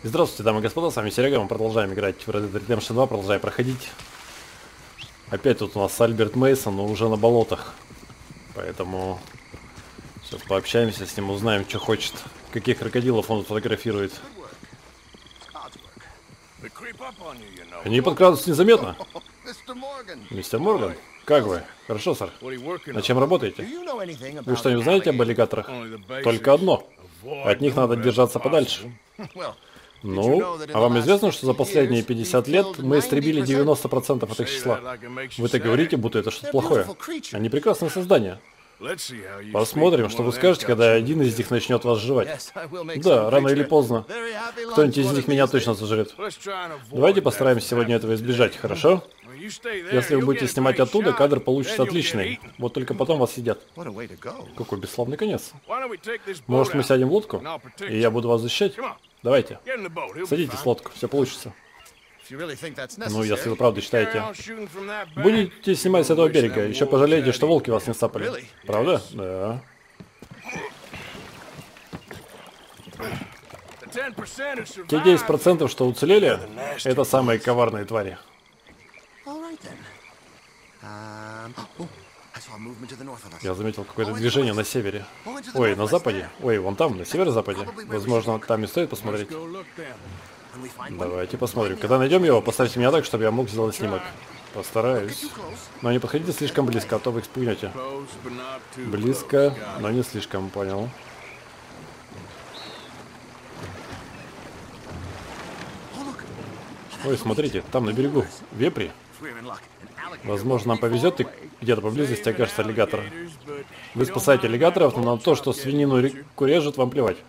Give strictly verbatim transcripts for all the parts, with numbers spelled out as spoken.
Здравствуйте, дамы и господа, с вами Серега, мы продолжаем играть в Red Dead Redemption два, продолжаем проходить. Опять тут у нас Альберт Мейсон, но уже на болотах. Поэтому сейчас пообщаемся с ним, узнаем, что хочет. Каких крокодилов он фотографирует. Они подкрадываются незаметно. Мистер Морган, как вы? Хорошо, сэр. На чем работаете? Вы что-нибудь знаете об аллигаторах? Только одно. От них надо держаться подальше. Ну, а вам известно, что за последние пятьдесят лет мы истребили девяносто процентов от их числа? Вы так говорите, будто это что-то плохое. Они прекрасные создания. Посмотрим, что вы скажете, когда один из них начнет вас жевать. Да, рано или поздно. Кто-нибудь из них меня точно сожрет. Давайте постараемся сегодня этого избежать, хорошо? Если вы будете снимать оттуда, кадр получится отличный. Вот только потом вас съедят. Какой бесславный конец. Может, мы сядем в лодку, и я буду вас защищать? Давайте. Садитесь в лодку, все получится. Ну, если вы правда считаете. Будете снимать с этого берега, еще пожалеете, что волки вас не сцапали. Правда? Да. Те десять процентов, что уцелели, это самые коварные твари. Я заметил какое-то движение на севере. Ой, на западе. Ой, вон там, на северо-западе. Возможно, там и стоит посмотреть. Давайте посмотрим. Когда найдем его, поставьте меня так, чтобы я мог сделать снимок. Постараюсь. Но не подходите слишком близко, а то вы их спугнете. Близко, но не слишком, понял. Ой, смотрите, там на берегу вепри. Возможно, нам повезет, и где-то поблизости окажется аллигатор. Вы спасаете аллигаторов, но на то, что свинину реку режут, вам плевать.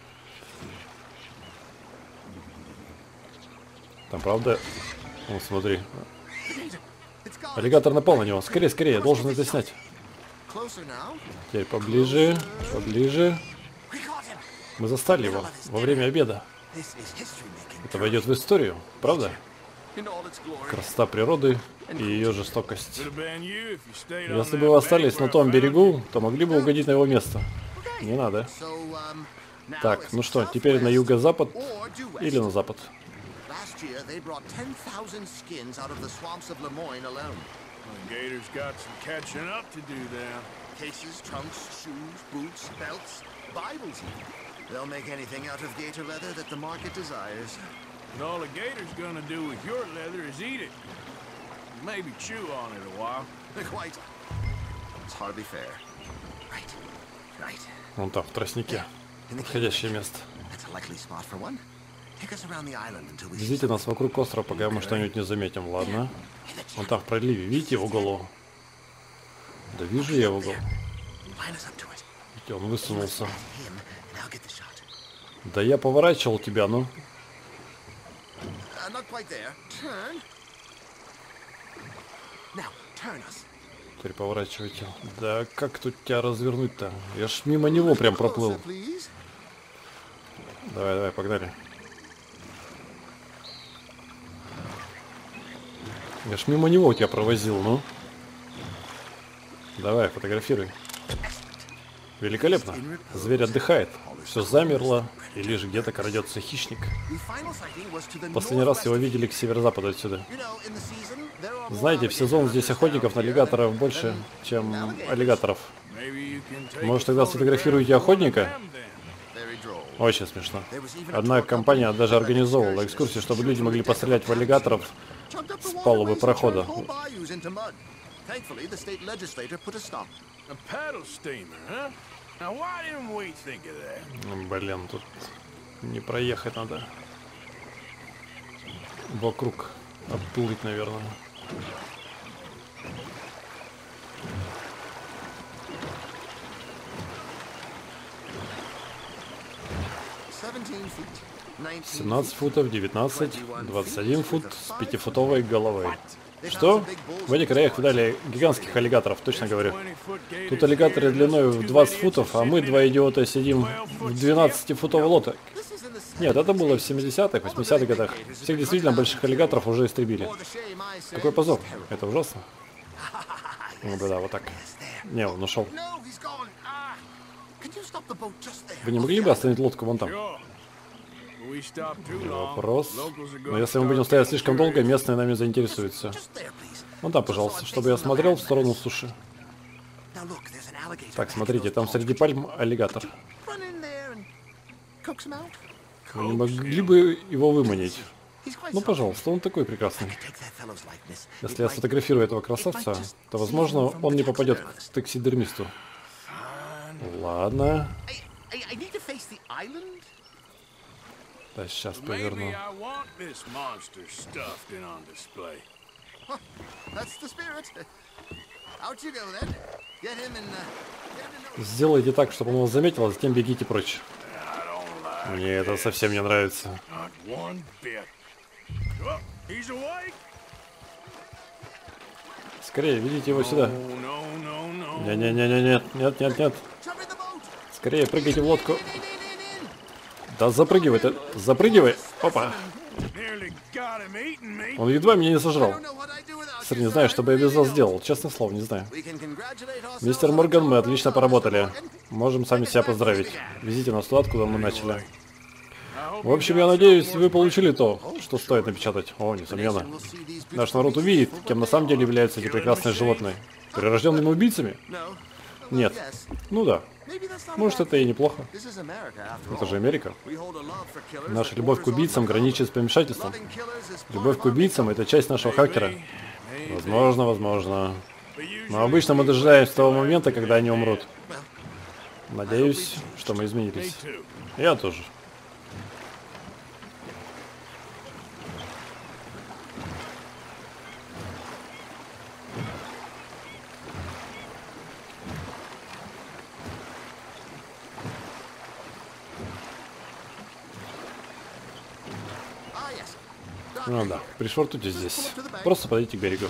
Там правда... О, смотри. Аллигатор напал на него. Скорее, скорее, я должен это снять. Теперь поближе, поближе. Мы застали его во время обеда. Это войдет в историю, правда? Красота природы и ее жестокость. Если бы вы остались на том берегу, то могли бы угодить на его место. Не надо. Так, ну что, теперь на юго-запад или на запад? And all the gator's gonna do with your leather is eat it. Maybe chew on it a while. Quite. It's hardly fair. Right. Right. Вон там, в тростнике. Подходящее место. Везите нас вокруг острова, пока мы что-нибудь не заметим, ладно? Вон там в проливе, видите его голову? Да вижу я его голову. Видите, он высунулся. Да я поворачивал тебя, ну. Теперь поворачивайте. Да как тут тебя развернуть-то? Я ж мимо него прям проплыл. Давай, давай, погнали. Я ж мимо него тебя провозил, ну. Давай, фотографируй. Великолепно. Зверь отдыхает. Все замерло, и лишь где-то крадется хищник. Последний раз его видели к северо-западу отсюда. Знаете, в сезон здесь охотников на аллигаторов больше, чем аллигаторов. Может, тогда сфотографируете охотника? Очень смешно. Одна компания даже организовывала экскурсию, чтобы люди могли пострелять в аллигаторов с палубы прохода. Блин, тут не проехать надо. Вокруг обплыть, наверное. семнадцать футов, девятнадцать, двадцать один фут с пятифутовой головой. Что? В этих краях видали гигантских аллигаторов, точно говорю. Тут аллигаторы длиной в двадцать футов, а мы, два идиота, сидим в двенадцатифутовой лодке. Нет, это было в семидесятых, восьмидесятых годах. Всех действительно больших аллигаторов уже истребили. Какой позор. Это ужасно. Ну да, да, вот так. Не, он ушел. Вы не могли бы остановить лодку вон там? Вопрос. Но если мы будем стоять слишком долго, местные нами заинтересуются. Ну да, пожалуйста, чтобы я смотрел в сторону суши. Так, смотрите, там среди пальм аллигатор. Вы не могли бы его выманить? Ну, пожалуйста, он такой прекрасный. Если я сфотографирую этого красавца, то, возможно, он не попадет к таксидермисту. Ладно. Да, сейчас поверну. Сделайте так, чтобы он вас заметил, а затем бегите прочь. Мне это совсем не нравится. Скорее, ведите его сюда. Не-не-не-не, нет, нет, нет, нет. Скорее, прыгайте в лодку. Да запрыгивай ты, запрыгивай. Опа. Он едва меня не сожрал. Сэр, не знаю, что бы я без вас сделал. Честное слово, не знаю. Мистер Морган, мы отлично поработали. Можем сами себя поздравить. Везите нас туда, откуда мы начали. В общем, я надеюсь, вы получили то, что стоит напечатать. О, несомненно. Наш народ увидит, кем на самом деле являются эти прекрасные животные. Прирожденными убийцами? Нет. Ну да. Может, это и неплохо. Это же Америка. Наша любовь к убийцам граничит с помешательством. Любовь к убийцам — это часть нашего характера. Возможно, возможно. Но обычно мы дожидаемся того момента, когда они умрут. Надеюсь, что мы изменились. Я тоже. Ну да, пришвартуйте здесь. Просто подойдите к берегу.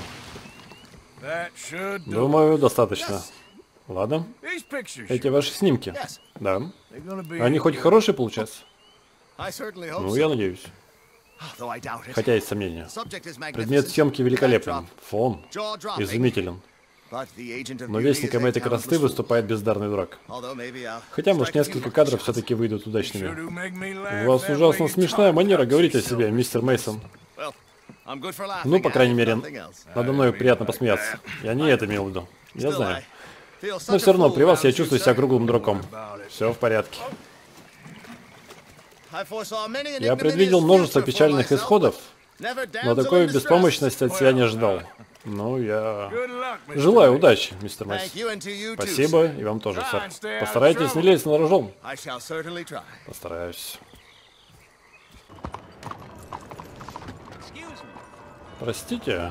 Думаю, достаточно. Ладно. Эти ваши снимки. Да. Они хоть хорошие получаются? Ну, я надеюсь. Хотя есть сомнения. Предмет съемки великолепен. Фон изумителен. Но вестником этой красоты выступает бездарный дурак. Хотя, может, несколько кадров все-таки выйдут удачными. У вас ужасно смешная манера говорить о себе, мистер Мейсон. Ну, по крайней мере, надо мной приятно посмеяться. Я не это имел в виду. Я знаю. Но все равно при вас я чувствую себя круглым дураком. Все в порядке. Я предвидел множество печальных исходов, но такой беспомощности от себя не ожидал. Ну, я желаю удачи, мистер Мейс. Спасибо, и вам тоже, сэр. Постарайтесь не лезть на рожон. Постараюсь. Простите.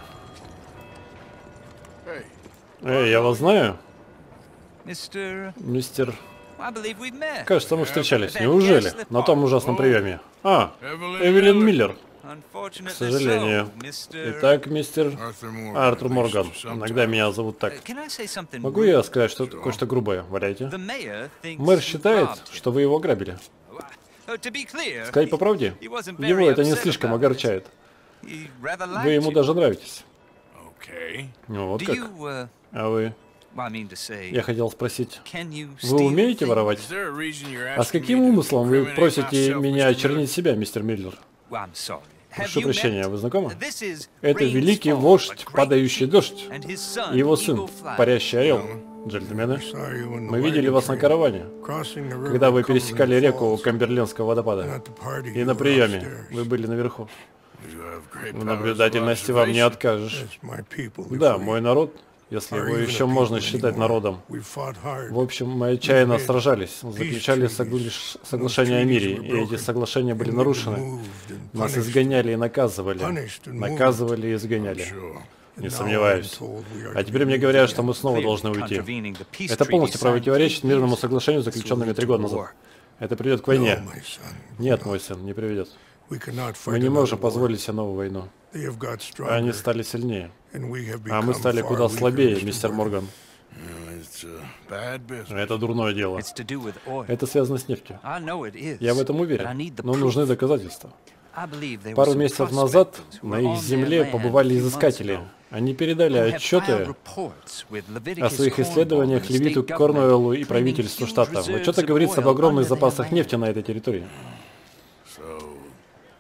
Эй, я вас знаю. Мистер... Кажется, мы встречались. Неужели? На том ужасном приеме. А, Эвелин Миллер. К сожалению. Итак, мистер Артур Морган. Иногда меня зовут так. Могу я сказать что кое-что грубое? Валяйте. Мэр считает, что вы его ограбили. Сказать по правде, его это не слишком огорчает. Вы ему даже нравитесь. Ну вот как. А вы... Я хотел спросить, вы умеете воровать? А с каким умыслом вы просите меня очернить себя, мистер Миллер? Прошу прощения, вы знакомы? Это великий вождь, падающий дождь, и его сын, парящий орел. Джентльмены, мы видели вас на караване, когда вы пересекали реку Камберлендского водопада. И на приеме вы были наверху. В наблюдательности вам не откажешь. Да, мой народ, если его еще можно считать народом. В общем, мы отчаянно сражались, заключали согла... соглашения о мире, и эти соглашения были нарушены. Нас изгоняли и наказывали. Наказывали и изгоняли. Не сомневаюсь. А теперь мне говорят, что мы снова должны уйти. Это полностью противоречит мирному соглашению, заключенному три года назад. Это приведет к войне. Нет, мой сын, не приведет. Мы не можем позволить себе новую войну. Они стали сильнее. А мы стали куда слабее, мистер Морган. Это дурное дело. Это связано с нефтью. Я в этом уверен. Но нужны доказательства. Пару месяцев назад на их земле побывали изыскатели. Они передали отчеты о своих исследованиях Левиту Корнуэллу и правительству штата. В отчетах говорится об огромных запасах нефти на этой территории.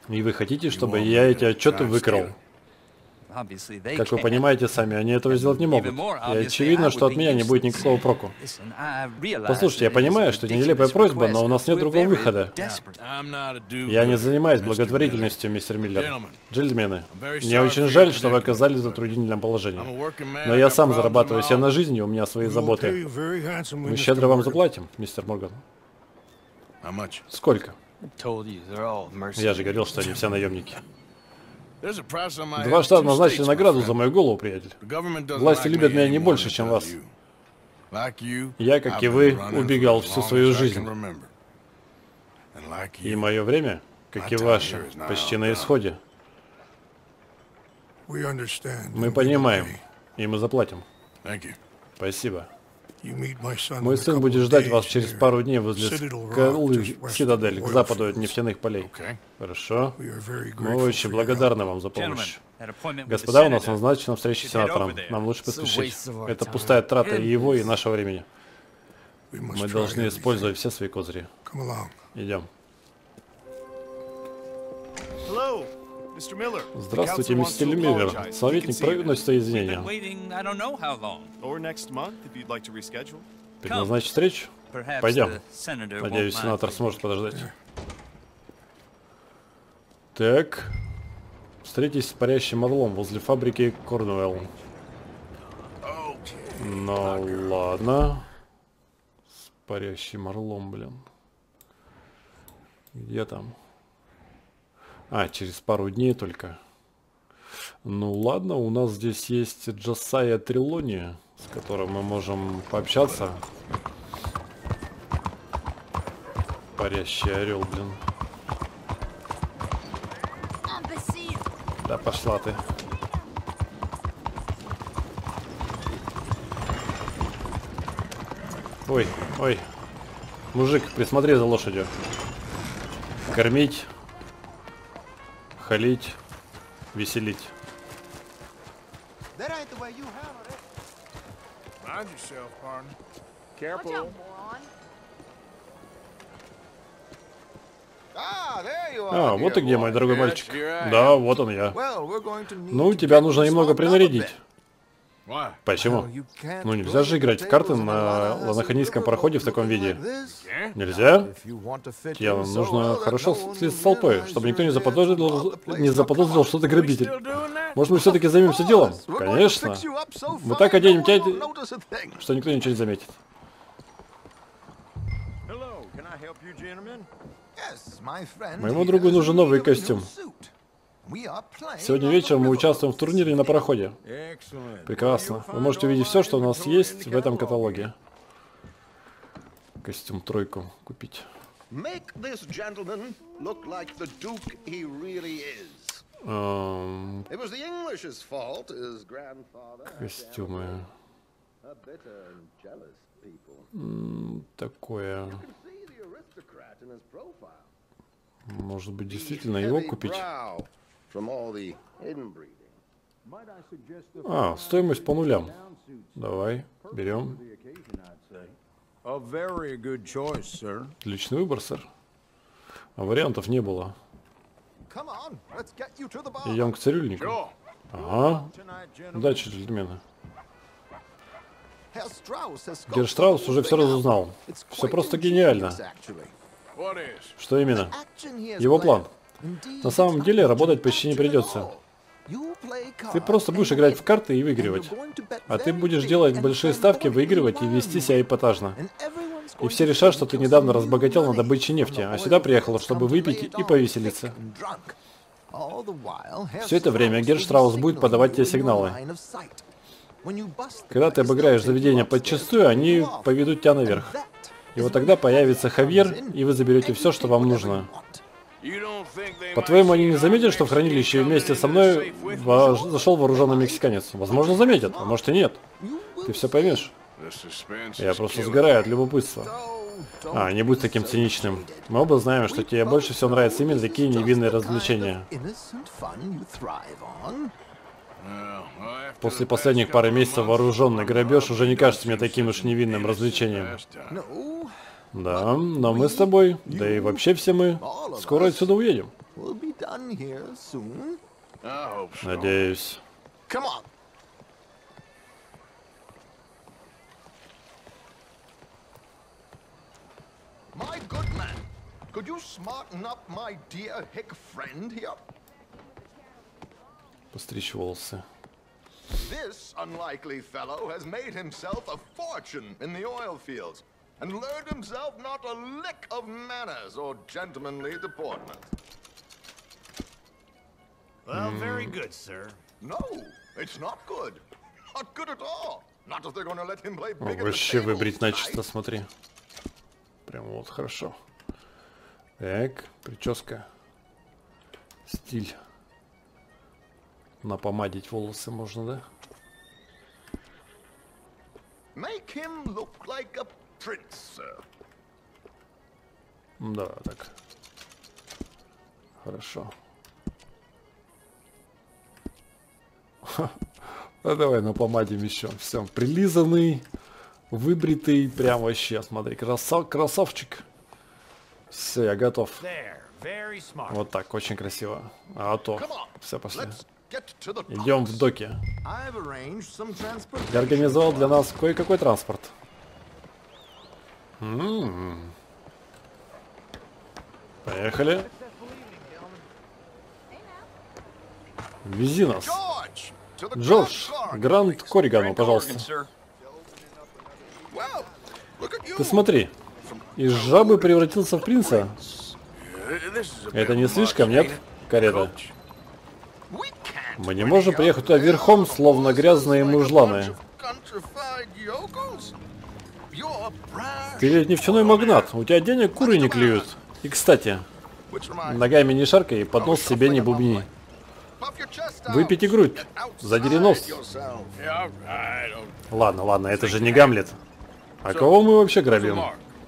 И вы хотите, чтобы я эти отчеты выкрал? Как вы понимаете сами, они этого сделать не могут. И очевидно, что от меня не будет никакого проку. Послушайте, я понимаю, что это нелепая просьба, но у нас нет другого выхода. Я не занимаюсь благотворительностью, мистер Миллер. Джентльмены, мне очень жаль, что вы оказались в затруднительном положении. Но я сам зарабатываю себе на жизнь, и у меня свои заботы. Мы щедро вам заплатим, мистер Морган. Сколько? Я же говорил, что они все наемники. Два штата назначили награду за мою голову, приятель. Власти любят меня не больше, чем вас. Я, как и вы, убегал всю свою жизнь. И мое время, как и ваше, почти на исходе. Мы понимаем, и мы заплатим. Спасибо. Мой сын будет ждать вас через пару дней возле скалы Цитадель, к западу от нефтяных полей. Хорошо. Мы очень благодарны вам за помощь. Господа, у нас назначена встреча с сенатором. Нам лучше поспешить. Это пустая трата и его, и нашего времени. Мы должны использовать все свои козыри. Идем. Здравствуйте, мистер Миллер. Советник приносит свои извинения. Предназначить встречу? Пойдем. Надеюсь, сенатор сможет подождать. Так. Встретитесь с парящим орлом возле фабрики Корнуэлл. Ну ладно. С парящим орлом, блин. Где там? А, через пару дней только. Ну ладно, у нас здесь есть Джосайя Трелони, с которым мы можем пообщаться. Парящий орел, блин. Да пошла ты. Ой, ой. Мужик, присмотри за лошадью. Кормить. Халить, веселить. А, вот ты где, мой дорогой мальчик. Да, вот он я. Ну, тебя нужно немного принарядить. Почему? Ну, нельзя же играть в карты на ланаханийском пароходе в таком виде. Нельзя? Тебе нужно хорошо слиться с толпой, чтобы никто не заподозрил, не заподозрил, что ты грабитель. Может, мы все-таки займемся делом? Конечно. Мы так оденем тебя, что никто ничего не заметит. Моему другу нужен новый костюм. Сегодня вечером мы участвуем в турнире на пароходе. Прекрасно. Вы можете увидеть все, что у нас есть в этом каталоге. Костюм тройку купить. Эм... Костюмы. М-м, такое. Может быть, действительно его купить? А, стоимость по нулям. Давай, берем. Отличный выбор, сэр. А вариантов не было. Идем к цирюльнику. Ага. Удачи, джентльмены. Герштраус уже все разузнал. Все просто гениально. Что именно? Его план. На самом деле работать почти не придется. Ты просто будешь играть в карты и выигрывать. А ты будешь делать большие ставки, выигрывать и вести себя эпатажно. И все решат, что ты недавно разбогател на добыче нефти, а сюда приехал, чтобы выпить и повеселиться. Все это время Герштраус будет подавать тебе сигналы. Когда ты обыграешь заведение подчистую, они поведут тебя наверх. И вот тогда появится Хавьер, и вы заберете все, что вам нужно. По-твоему, они не заметят, что в хранилище вместе со мной зашел вооруженный мексиканец? Возможно, заметят, а может и нет. Ты все поймешь. Я просто сгораю от любопытства. А, не будь таким циничным. Мы оба знаем, что тебе больше всего нравятся именно такие невинные развлечения. После последних пары месяцев вооруженный грабеж уже не кажется мне таким уж невинным развлечением. Да, но мы с тобой, да и вообще все мы, скоро отсюда уедем. Надеюсь. My good man, could you smarten up my dear hick friend here? Постричь волосы. This unlikely fellow has made himself a fortune in the oil fields and learned himself not a lick of manners or gentlemanly deportment. Well, mm. very good, sir. No, it's not good. Not good at all. Not if they're going to let him play big. Вообще выбрить начисто, смотри. Прям вот хорошо. Так, прическа. Стиль. Напомадить волосы можно, да? Make him look like a prince, sir. Да, так. Хорошо. Ну давай напомадим еще. Все, прилизанный, выбритый, прям вообще, смотри, красав, красавчик. Все, я готов. Вот так, очень красиво. А то, все, пошли. Идем в доки. Я организовал для нас кое-какой транспорт. М-м-м. Поехали. Вези нас. Джордж, Гранд Корригану, пожалуйста. Ты смотри, из жабы превратился в принца. Это не слишком, нет, карета? Мы не можем приехать туда верхом, словно грязные мужланы. Ты ведь нефтяной магнат, у тебя денег куры не клюют. И кстати, ногами не шаркай и под нос себе не бубни. Выпейте грудь, задери нос. Ладно, ладно, это же не Гамлет. А кого мы вообще грабим?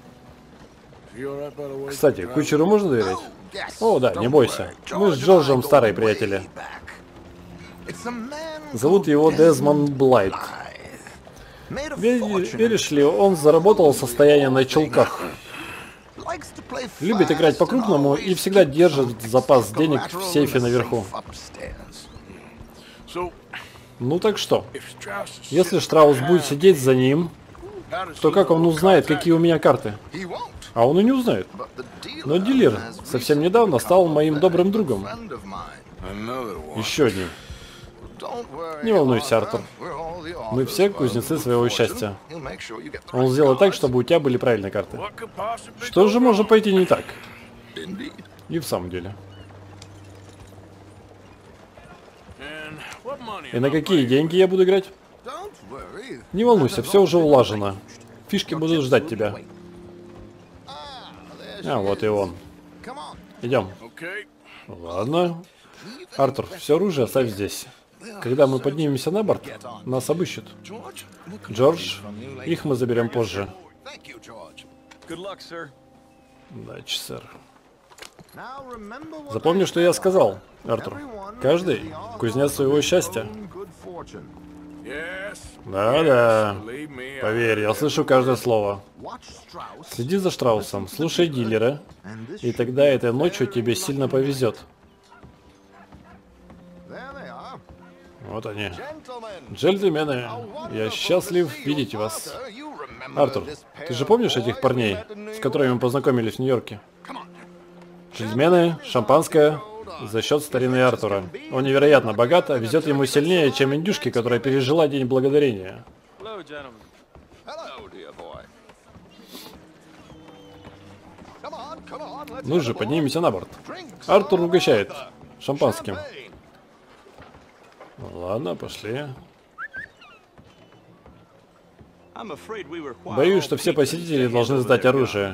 Кстати, кучеру можно доверять? О, да, не бойся. Мы с Джорджем старые приятели. Зовут его Дезмонд Блайт. Веришь ли, он заработал состояние на чулках. Любит играть по-крупному и всегда держит запас денег в сейфе наверху. Ну так что, если Штраус будет сидеть за ним, то как он узнает, какие у меня карты? А он и не узнает. Но дилер совсем недавно стал моим добрым другом. Еще один. Не волнуйся, Артур. Мы все кузнецы своего счастья. Он сделал так, чтобы у тебя были правильные карты. Что же может пойти не так? И в самом деле. И на какие деньги я буду играть? Не волнуйся, все уже улажено. Фишки будут ждать тебя. А, вот и он. Идем. Ладно. Артур, все оружие оставь здесь. Когда мы поднимемся на борт, нас обыщут. Джордж, их мы заберем позже. Удачи, сэр. Запомни, что я сказал, Артур. Каждый кузнец своего счастья. Да-да. Поверь, я слышу каждое слово. Следи за Штраусом, слушай дилера, и тогда этой ночью тебе сильно повезет. Вот они. Джентльмены, я счастлив видеть вас. Артур, ты же помнишь этих парней, с которыми мы познакомились в Нью-Йорке? Джентльмены, шампанское за счет старины Артура. Он невероятно богат, а везет ему сильнее, чем индюшке, которая пережила День Благодарения. Ну же, поднимемся на борт. Артур угощает шампанским. Ладно, пошли. Боюсь, что все посетители должны сдать оружие.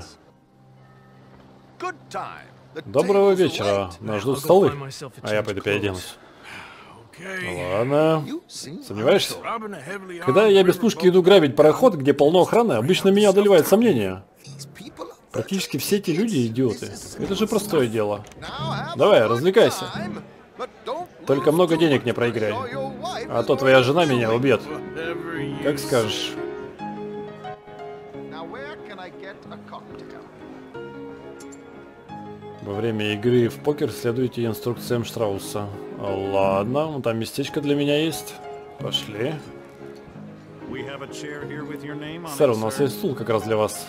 Доброго вечера. Нас ждут столы. А я пойду переоденусь. Ладно. Сомневаешься? Когда я без пушки иду грабить пароход, где полно охраны, обычно меня одолевает сомнение. Практически все эти люди идиоты. Это же простое дело. Давай, развлекайся. Только много денег не проиграй. А то твоя жена меня убьет. Как скажешь. Во время игры в покер следуйте инструкциям Штрауса. Ладно, ну там местечко для меня есть. Пошли. Сэр, у нас есть стул как раз для вас.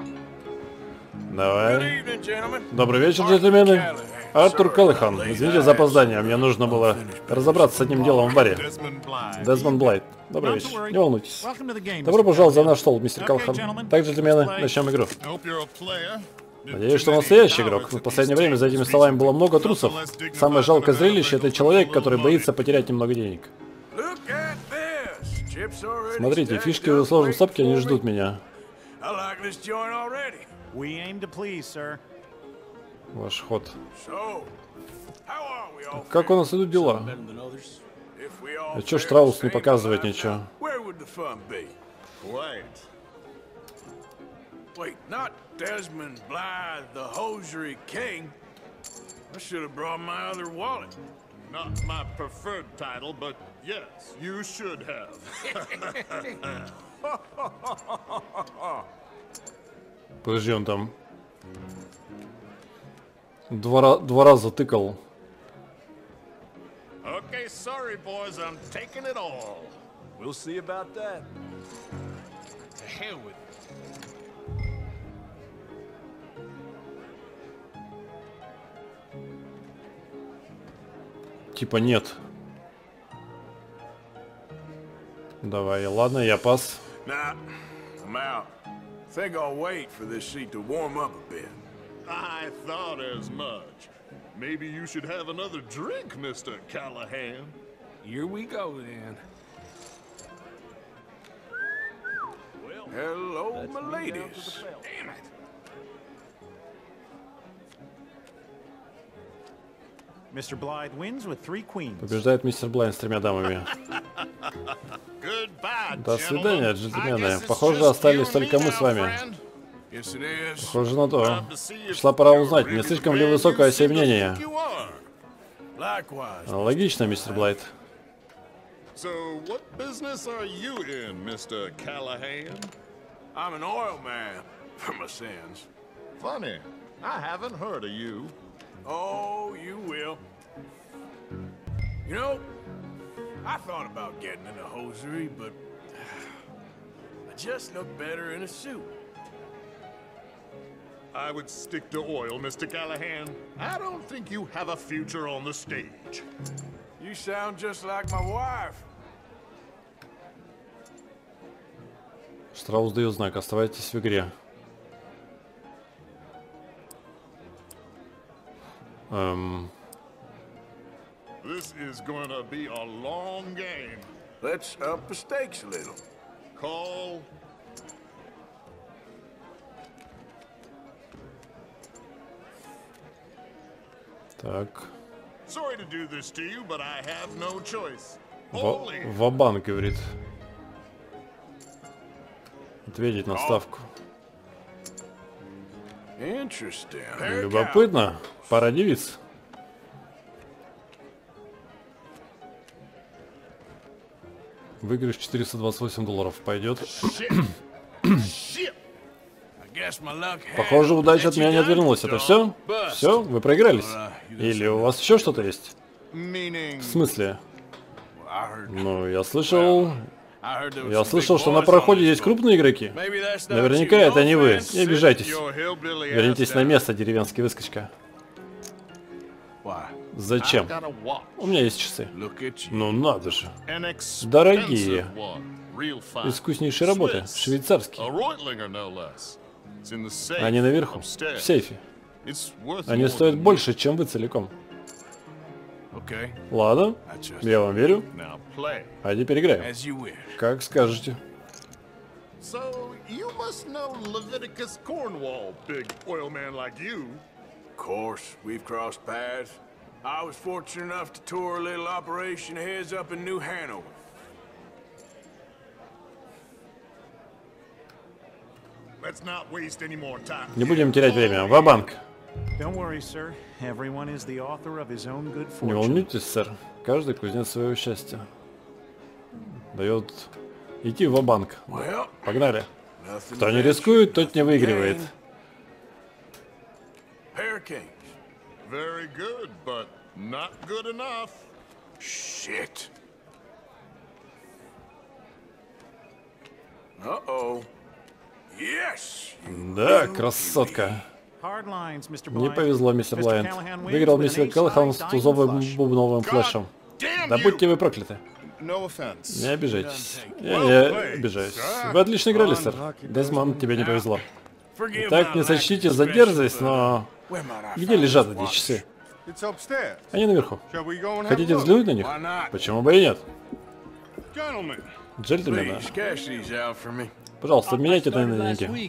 Давай. Добрый вечер, джентльмены. Артур Каллахан. Извините за опоздание, мне нужно было разобраться с одним делом в баре. Дезмонд Блайт. Добрый вечер. Не волнуйтесь. Добро пожаловать за наш стол, мистер Каллахан. Так, джентльмены, начнем игру. Надеюсь, что настоящий игрок. В последнее время за этими столами было много трусов. Самое жалкое зрелище — это человек, который боится потерять немного денег. Смотрите, фишки в сложном стопке, они ждут меня. Ваш ход. Как у нас идут дела? А чё Штраус не показывает ничего? Wait, not Desmond Blythe, the hosiery king. I should have brought my other wallet. Not my preferred title, but yes, you should have. Подожди, он там два, два раза тыкал. Okay, sorry, boys, I'm taking it all. We'll see about that. To hell with it. Типа нет. Давай, ладно, я пас. Nah, I'm out. Think I'll wait for this seat to warm up a bit. I thought as much. Maybe you should have another drink, Mister Callahan. Here we go then. Well, hello, my ladies. Damn it. Mister Blythe wins with three queens. Побеждает мистер Блайнд с тремя дамами. До свидания, джентльмены. Похоже, остались только мы с вами. Похоже на то. Пришла пора узнать, не слишком ли высокое сие мнение. Логично, мистер Блайд. So, what business are you in, Mister Callahan? I'm an oil man for my sins. Funny, I haven't heard of you. Oh, you will. You know, I thought about getting into hosiery, but I just look better in a suit. I would stick to oil, Mister Callahan. I don't think you have a future on the stage. You sound just like my wife. Штраус дает знак, оставайтесь в игре. Um. This is gonna be a long game. Let's up the stakes a little. Call. Так. Sorry to do this to you, but I have no choice. Ва-банк, говорит. Ответить на ставку. Любопытно. Пара девиц. Выигрыш четыреста двадцать восемь долларов. Пойдет. Похоже, удача от меня не отвернулась. Это все? Все? Вы проигрались? Или у вас еще что-то есть? В смысле? Ну, я слышал... Я слышал, что на пароходе есть крупные игроки. Наверняка это не вы. Не обижайтесь. Вернитесь на место, деревенский выскочка. Зачем? У меня есть часы. Ну надо же. Дорогие. Искуснейшие работы. Швейцарские. Они наверху, в сейфе. Они стоят больше, чем вы целиком. Ладно, я вам верю. А теперь играем. Как скажете. So you must know Leviticus Cornwall, big oil man like you. Of course, we've crossed paths. I was fortunate enough to tour a little operation of his up in New Hanover. Let's not waste any more time. Не будем терять время. Ва-банк. Don't worry, sir. Everyone is the author of his own good fortune. Не волнуйтесь, сэр. Каждый кузнец своего счастья. Дает идти ва-банк. Погнали. Кто не рискует, тот не выигрывает. Very good, but not good enough. Shit. Uh-oh. Yes. Да, красотка. Не повезло, мистер Блайнд. Выиграл мистер Келлахан с тузовым бубновым флешем. Да будьте вы прокляты. Не обижайтесь. Я не обижаюсь. Вы отлично играли, сэр. Дезмонд, тебе не повезло. Так, не сочтите за дерзость, но... Где лежат эти часы? Они наверху. Хотите взглянуть на них? Почему бы и нет? Джентльмены. Пожалуйста, обменяйте это на деньги.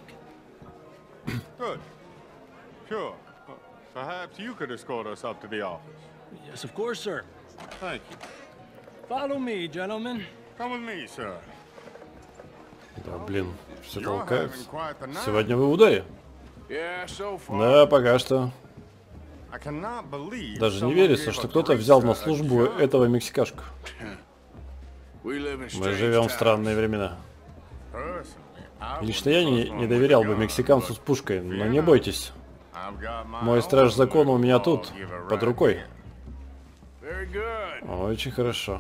Sure. Well, perhaps you could escort us up to the office. Yes, of course, sir. Thank you. Follow me, gentlemen. Come with me, sir. Да, блин, все толкаются. Сегодня вы в ударе? Yeah, so far. Да, пока что. I cannot believe Даже не someone верится, gave что a кто-то great взял на such службу job. этого мексикашку. We live in Мы strange живем в times. странные времена. Personally, I Лично я не, wouldn't не trust доверял one бы with a мексиканцу с gun, пушкой, но but не бойтесь. I've got my Мой страж own закона у меня law тут, give a под right рукой. here. Very good. Очень хорошо.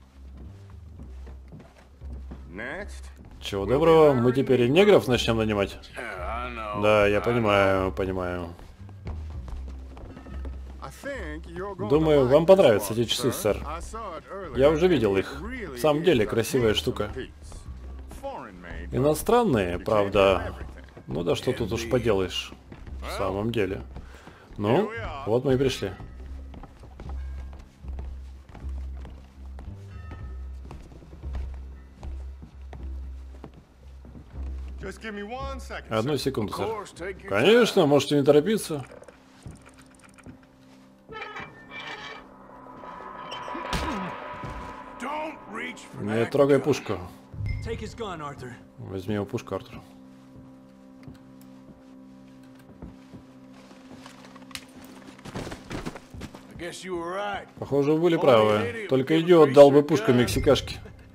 Next. Чего доброго, мы теперь и негров начнем нанимать? Yeah, I know. Да, я понимаю, понимаю. I think you're going Думаю, to вам like понравятся this эти часы, watch, сэр. sir. I saw it earlier, Я уже and видел it их. really В самом деле, is a красивая handsome штука. piece. Foreign made, but Иностранные, you can't правда. have everything. Ну да что тут уж поделаешь. В самом деле. Ну, вот мы и пришли. Just give me one second, Одну sir. секунду, Of сэр. course, take your Конечно, можете не торопиться. Don't reach for Не that трогай gun. пушку. Take his gun, Arthur. Возьми его пушку, Артур. I guess you were right. Похоже, вы были правы. Только идиот дал бы пушку мексикашке.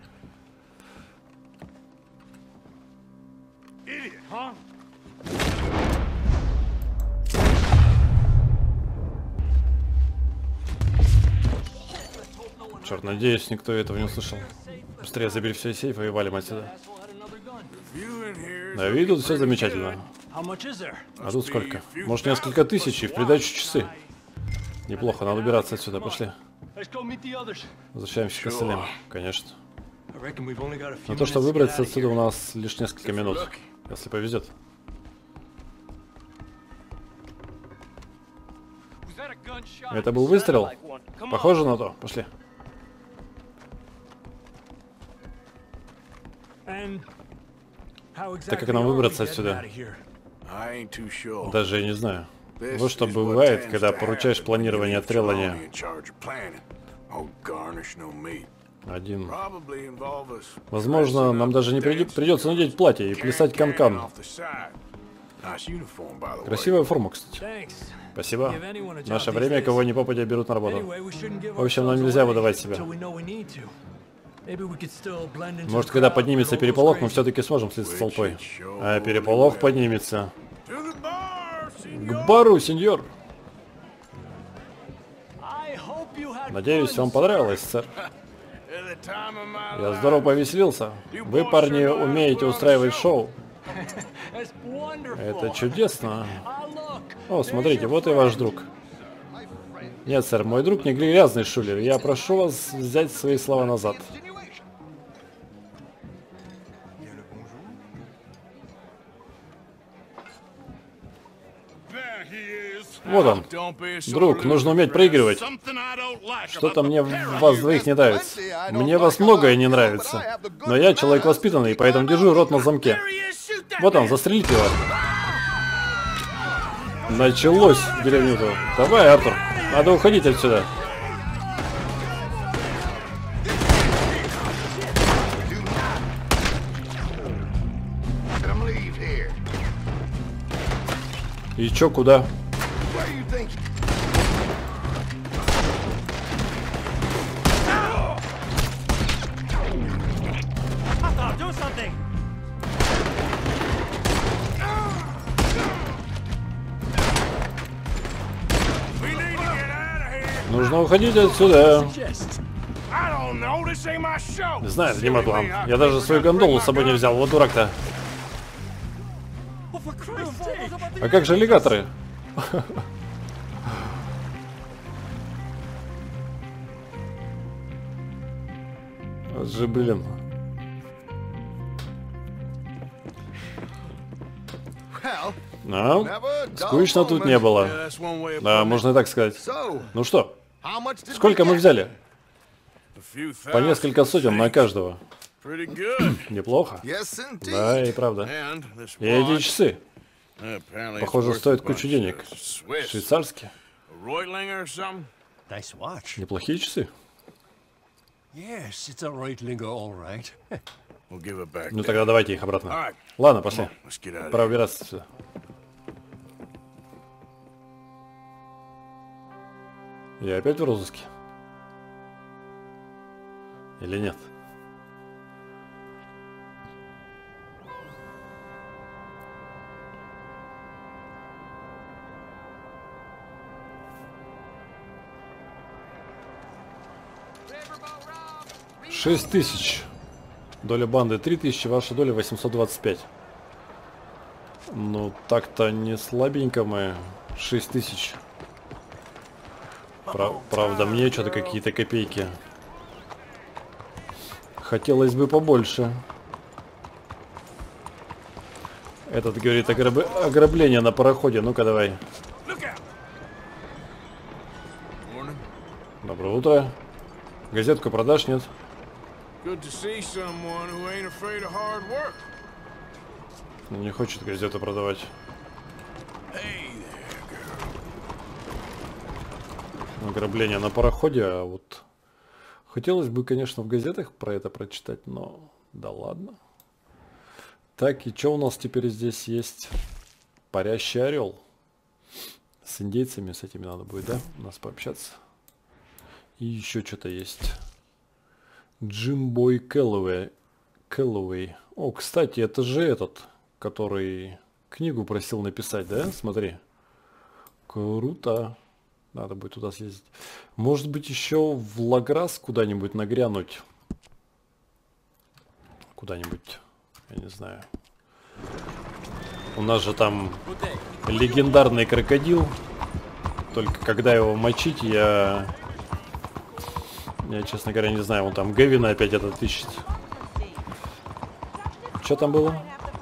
Idiot, huh? Черт, надеюсь, никто этого не услышал. Быстрее забери все из сейфа и валим отсюда. Asshole had another gun. You in here. На вид тут все замечательно. How much is there? А тут сколько? Может, несколько тысяч и в придачу часы. Неплохо, надо убираться отсюда. Пошли. Let's go meet the others. Возвращаемся к остальным. Конечно. I reckon we've only got a few На то, чтобы minutes to get выбраться out of отсюда, here. у нас лишь несколько минут. Если повезет. Was that a gunshot? Это был выстрел? Похоже на то. Пошли. And how Так как exactly нам are we выбраться getting отсюда? out of here? I ain't too sure. Даже я не знаю. This Вот что is what бывает, tends когда to поручаешь happen when планирование you от leave трелания. Trelawney in charge of planning. Oh, garnish no meat. Один. Probably involve us Возможно, нам даже не приди- придется надеть платье и плясать канкан. off the side. Nice uniform, by the way. Красивая форма, кстати. Thanks. Спасибо. Give anyone a job В наше these время days. кого ни попадя берут на работу. Anyway, we shouldn't give В общем, нам ourselves нельзя away выдавать себя. until we know we need to. Maybe we could still blend into Может, the когда crowd, поднимется but all переполох, those мы crazy- все-таки сможем слиться с толпой. А переполох поднимется. To the bar, К senor. бару, сеньор. I hope you had Надеюсь, fun, вам sir. понравилось, сэр. At the time of my Я life. здорово повеселился. Вы, парни, умеете устраивать шоу. That's wonderful. Это чудесно. Ah, look, О, there's смотрите, your вот и friend. ваш друг. Нет, сэр, мой друг не грязный шулер. Я прошу вас взять свои слова назад. There he is. Вот он. Don't be a Друг, sore нужно loser, уметь friend. проигрывать. Something I don't like Что-то about мне the pair в of вас you. двоих не нравится. Мне вас многое не нравится. Но я человек воспитанный, поэтому держу рот на замке. Вот он, застрелите его. Началось деревню-то. Давай, Артур, надо уходить отсюда. Let him leave here. И чё, куда? Where you think? Arthur, do something. We need уходите отсюда. Не знаю, это не мой план. Я даже свою гондолу с собой не взял, вот дурак-то. А как же аллигаторы? Вот же, блин. Ну, скучно тут не было. Да, можно и так сказать. Ну что, сколько мы взяли? По несколько сотен на каждого. Неплохо. Да, и правда. И эти часы. Похоже, стоят кучу денег. Швейцарские. Неплохие часы. Ну тогда давайте их обратно. Ладно, пошли. Пора убираться отсюда. Я опять в розыске? Или нет? Шесть тысяч. Доля банды три тысячи, ваша доля восемьсот двадцать пять. Ну, так-то не слабенько мы. Шесть тысяч. Прав, правда, мне что-то какие-то копейки. Хотелось бы побольше. Этот говорит ограб... ограбление на пароходе. Ну-ка, давай. Доброе утро. Газетку продашь, нет? Не хочет газету продавать. Ограбление на пароходе, а вот хотелось бы, конечно, в газетах про это прочитать, но да ладно. Так, и что у нас теперь здесь есть? Парящий орел. С индейцами, с этими надо будет, да, у нас пообщаться. И еще что-то есть. Джимбой Кэллоуэй. Кэллоуэй. О, кстати, это же этот, который книгу просил написать, да? Смотри. Круто. Надо будет туда съездить. Может быть, еще в Лаграс куда-нибудь нагрянуть. Куда-нибудь. Я не знаю. У нас же там легендарный крокодил. Только когда его мочить, я... Я, честно говоря, не знаю. Он там Гевина опять этот ищет. Что там было?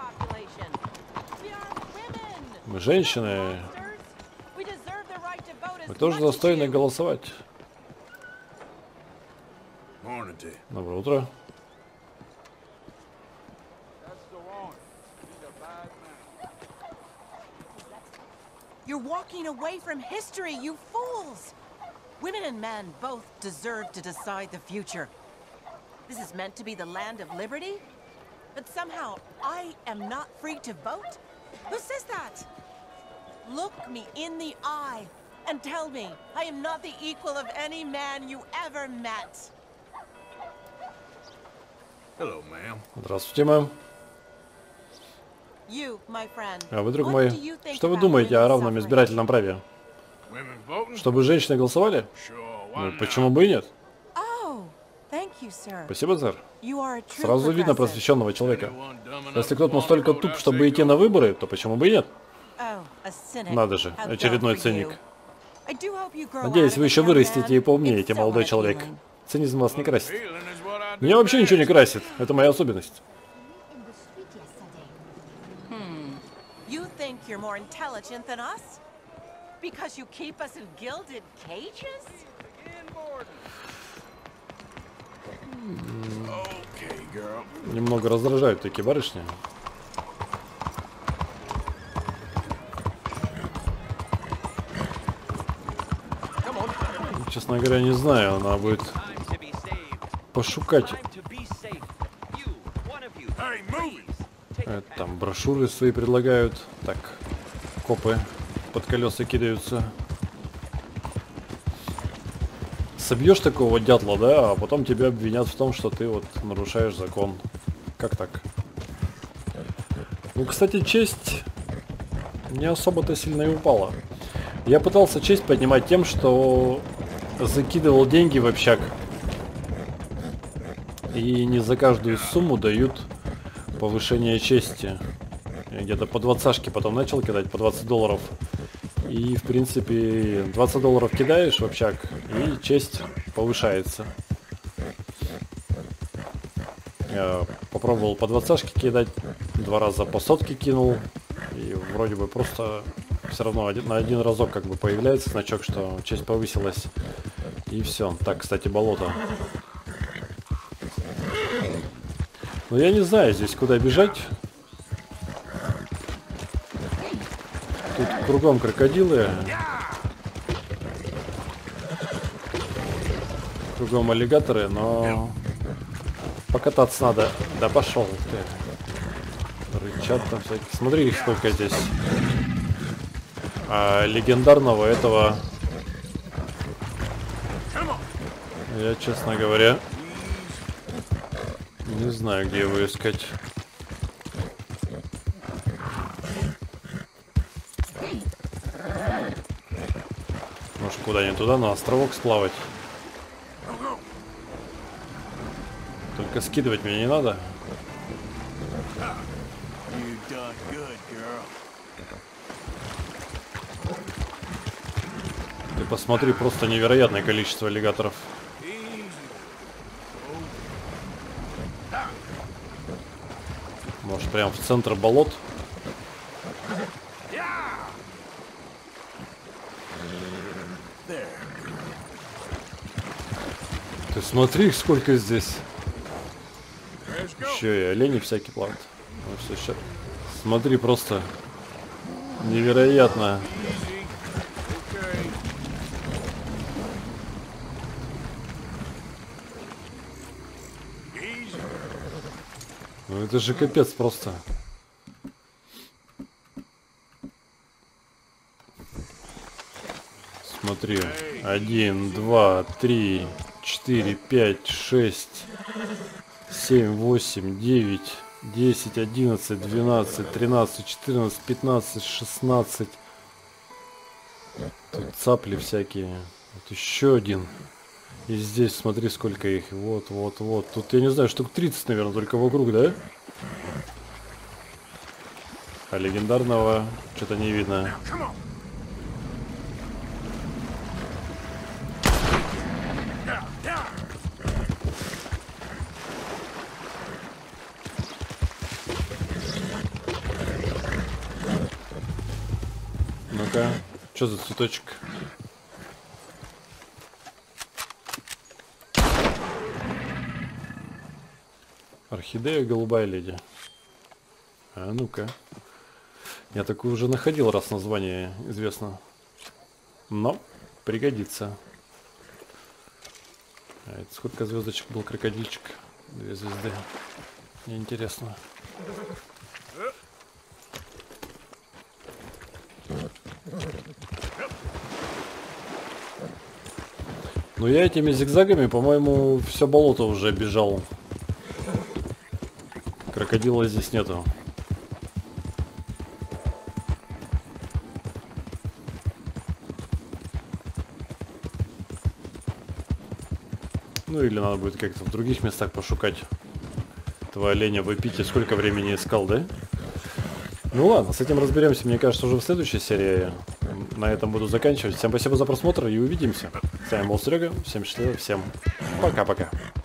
Мы женщины. Мы тоже достойны голосовать. Доброе утро. You're walking away from history, you fools! Women and men both deserve to decide the future. This is meant to be the land of liberty, but somehow I am not free to vote? Who says that? Look me in the eye and tell me I am not the equal of any man you ever met. Hello, ma'am. Здравствуйте, мэм. You, my friend, а вы, друг мой, что вы думаете о равном избирательном праве? Чтобы женщины голосовали? Ну, почему бы и нет? Спасибо, сэр. Сразу видно просвещенного человека. Если кто-то настолько туп, чтобы идти на выборы, то почему бы и нет? Надо же, очередной циник. Надеюсь, вы еще вырастете и поумнеете, молодой человек. Цинизм вас не красит. Меня вообще ничего не красит. Это моя особенность. Немного раздражают такие барышни. Честно говоря, не знаю, она будет пошукать. Это, там брошюры свои предлагают. Так, копы под колеса кидаются. Собьешь такого дятла, да, а потом тебя обвинят в том, что ты вот нарушаешь закон. Как так? Ну, кстати, честь не особо-то сильно и упала. Я пытался честь поднимать тем, что закидывал деньги в общак. И не за каждую сумму дают повышение чести. Я где-то по двадцашке потом начал кидать, по двадцать долларов. И, в принципе, двадцать долларов кидаешь в общак, и честь повышается. Я попробовал по двадцашке кидать, два раза по сотке кинул. И вроде бы просто все равно один, на один разок как бы появляется значок, что честь повысилась. И все. Так, кстати, болото. Но я не знаю здесь куда бежать. Тут кругом крокодилы. Кругом аллигаторы, но покататься надо. Да пошел ты. Рычат там всякие. Смотри, сколько здесь. А легендарного этого... Я, честно говоря, не знаю, где его искать. Может, куда-нибудь туда, на островок сплавать. Только скидывать меня не надо. Ты посмотри, просто невероятное количество аллигаторов. Может, прям в центр болот. Ты смотри, сколько здесь. Еще и олени всякие плавают. Ну, все, сейчас. Смотри, просто невероятно. Ну это же капец просто. Смотри. Один, два, три, четыре, пять, шесть, семь, восемь, девять, десять, одиннадцать, двенадцать, тринадцать, четырнадцать, пятнадцать, шестнадцать. Тут цапли всякие. Вот еще один. И здесь смотри, сколько их. Вот, вот, вот. Тут, я не знаю, штук тридцать, наверное, только вокруг, да? А легендарного что-то не видно. Ну-ка, что за цветочек? Орхидея голубая леди. А ну-ка. Я такую уже находил, раз название известно. Но пригодится. А это сколько звездочек был крокодильчик? Две звезды. Мне интересно. Ну я этими зигзагами, по-моему, все болото уже бежал. Крокодила здесь нету. Ну или надо будет как-то в других местах пошукать этого оленя в эпите. Сколько времени искал, да? Ну ладно, с этим разберемся, мне кажется, уже в следующей серии. На этом буду заканчивать. Всем спасибо за просмотр и увидимся. С вами был Серега, всем счастливо, всем пока-пока.